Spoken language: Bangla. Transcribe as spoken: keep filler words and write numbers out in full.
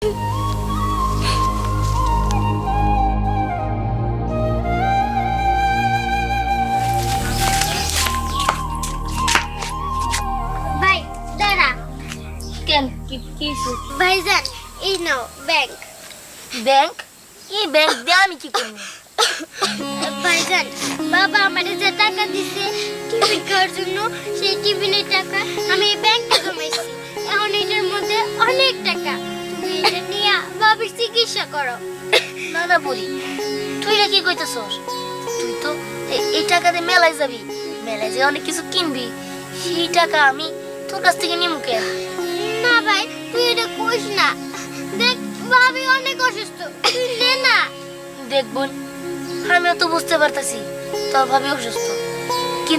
ভাই দাঁড়া। কেন কি কিছু? ভাইজান এই নাও ব্যাংক। ব্যাংক? এই ব্যাংক দিয়ে আমি কি করব? ভাইজান বাবা আমারে যে টাকা দিছে টিফিন খাওয়ার জন্য, সেই টিফিনের টাকা আমি এই ব্যাংকে জমাইছি। এখন এটার মধ্যে অনেক টাকা, তুমি এটা নিয়ে বাবার চিকিৎসা করো। না না বলি, তুই রে কি কইতেছস? তুই তো এ- এই টাকা দিয়ে মেলায় যাবি, মেলায় যে অনেক কিছু কিনবি, সেই টাকা আমি তোর কাছ থেকে নিমু কেন? না ভাই তুই এটা কইস না, দেখ ভাবি অনেক অসুস্থ, তুই নে না। দেখ বোন, আমিও তো বুঝতে পারতাছি তোর ভাবি অসুস্থ,